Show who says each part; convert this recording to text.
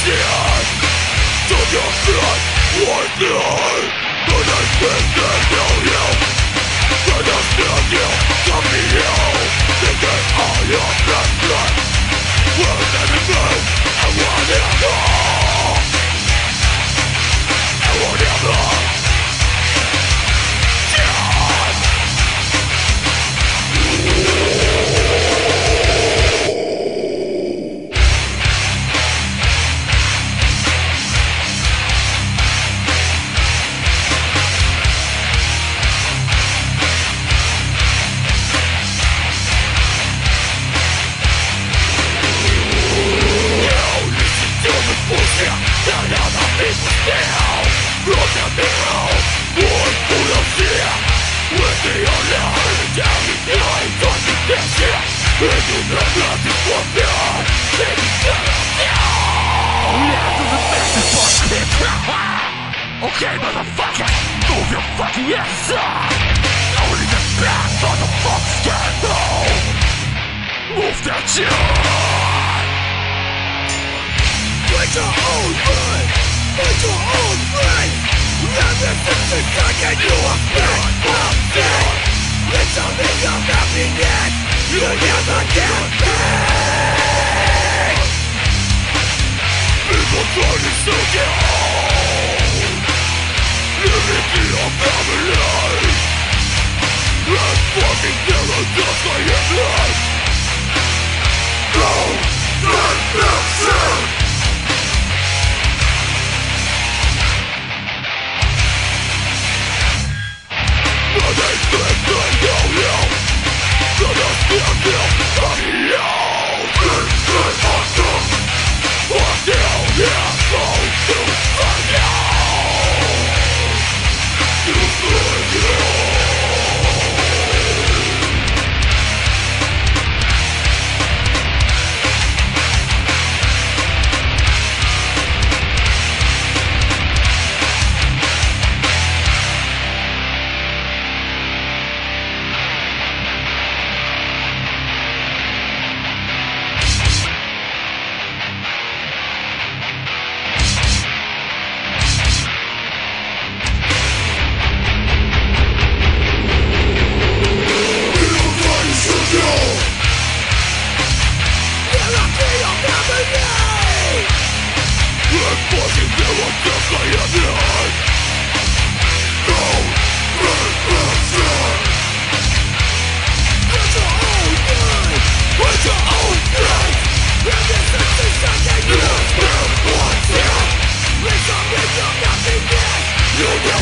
Speaker 1: Okay, motherfucker, move your fucking ass up. Only the bad motherfuckers can move. Move that shit. Make your own way. Make your own way. Never since the second you have been nothing. It's only your happiness. You never get back. People try to suck you. Living your family. And fucking terror just like your blood. Go, destruction. But they think they know you. But I still feel fucking you. This is awesome. What the hell is going to find you? You